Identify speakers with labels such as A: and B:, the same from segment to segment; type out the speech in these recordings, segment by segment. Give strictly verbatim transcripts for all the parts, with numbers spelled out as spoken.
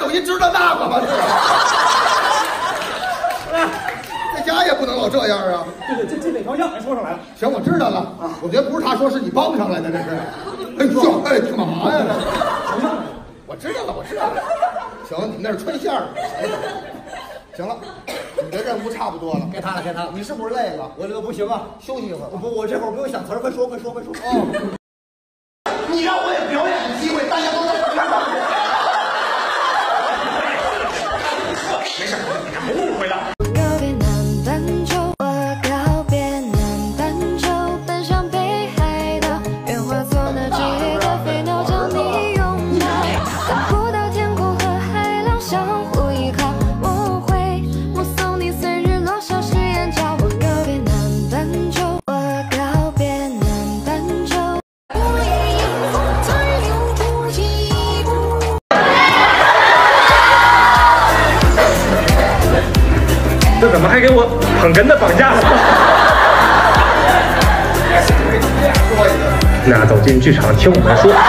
A: 抖音知道那个吗？在家也不能老这样啊！
B: 对对，这这得照样，说上来了。
A: 行，我知道了啊。我觉得不是他说，是你帮上来的，这是。哎呦，哎，干嘛呀？我知道了，我知道了。行，你们那是穿线儿。行了，你的任务差不多了，
C: 该他了，该他了。
A: 你是不是累了？
C: 我这个不行啊，
A: 休息一会儿吧。
C: 不，我这会儿不用想词儿，快说，快说，快说。
A: 哦，你让我也表演的机会，大家都在看。
D: 没事，你不误会了。这怎么还给我捧哏的绑架了？那走进剧场，听我们说。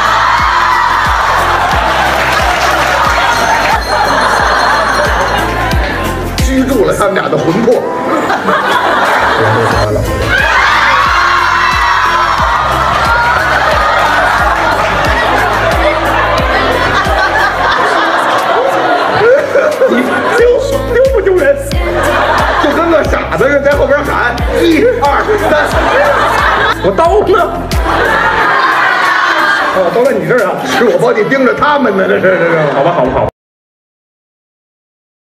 A: 居住了他们俩的魂魄。
D: 人都说了。
A: 傻子在后边喊一二三，
D: 我刀呢？哦，都在你这儿啊！
A: 是我帮你盯着他们呢，这是这是。
D: 好吧，好吧，好吧。